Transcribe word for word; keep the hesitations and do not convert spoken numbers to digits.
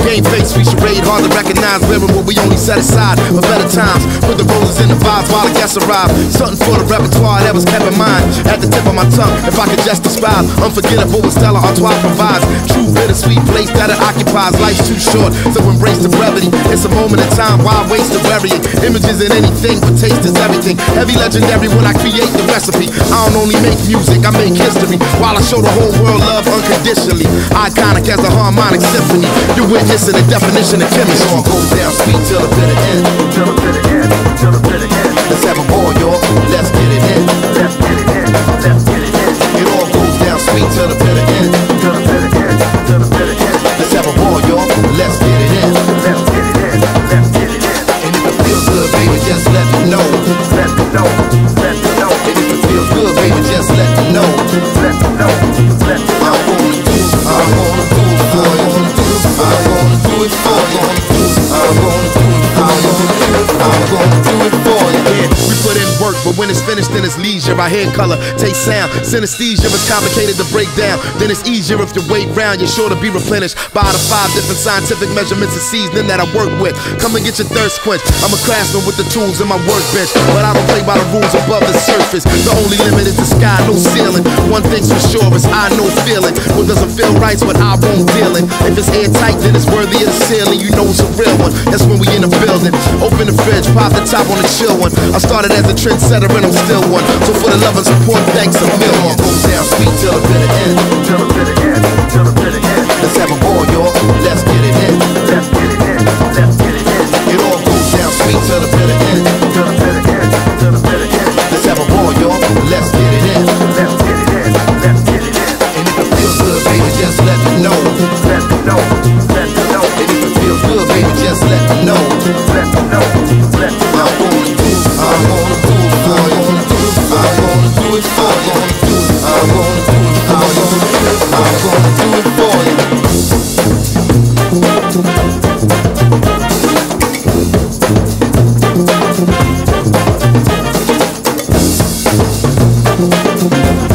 Game face, we charade, hard to recognize. Wearing what we only set aside for better times. Put the roses in the vibes while the guests arrive. Something for the repertoire that was kept in mind. At the tip of my tongue, if I could just describe, unforgettable what Stella Artois provides. True bittersweet place that it occupies. Life's too short, so embrace the brevity. It's a moment in time, why waste the burying? Images in anything, but taste is everything. Heavy legendary when I create the recipe. I don't only make music, I make history. While I show the whole world love unconditionally. Iconic as a harmonic symphony. You're witnessing the definition of chemistry. It all goes down sweet till the bitter end. Till the bitter end, till the bitter end. Let's have a ball, y'all. Let's get it in. Let's get it in. Let's get it in. It all goes down sweet till the bitter end. Till the bitter end, till the bitter end. Let's have a ball, y'all. Let's get it in. Let's get it in. Let's get it in. And if it feels good, baby, just let me know. Let me know. Let me know. And if it feels good, baby, just let me know. Let me know. Let me know. I'm gonna do it. I'm gonna do it for you. I'm gonna do it for you. I'm gonna do it. I'm gonna do it. I'm gonna do it for you. Yeah, we put in work, but when it's finished, then it's leisure. I hear color, taste sound. Synesthesia is complicated to break down. Then it's easier if you wait round. You're sure to be replenished by the five different scientific measurements of seasoning that I work with. Come and get your thirst quenched. I'm a craftsman with the tools in my workbench, but I don't play by the rules above the surface. The only limit is the sky, no ceiling. One thing's for sure is I know feeling. What doesn't feel right's what I won't deal in. If it's airtight, then it's worthy of the ceiling. You know it's a real one. That's when we in the building. Open the fridge, pop the top on the chill one. I started as a trendsetter and I'm still one. So for the love and support, thanks a million. It all goes down sweet till the bitter end. Till the bitter end. Till the bitter end. Let's have a ball, y'all. Let's get it in. Let's get it in. Let's get it in. It all goes down sweet till the bitter end. Till the bitter end. Till the bitter end. Let's have a ball, y'all. Let's get it in. Let's get it in. Let's get it in. And if it feels good, baby, just let me know. Let me know. Let me know. And if it feels good, baby, just let me know. Let me know. Let me know. I'm gonna do it. I'm gonna do it for you. I'm gonna do it for you. I'm gonna do it. I'm gonna do it. I'm gonna do it for you. Thank you.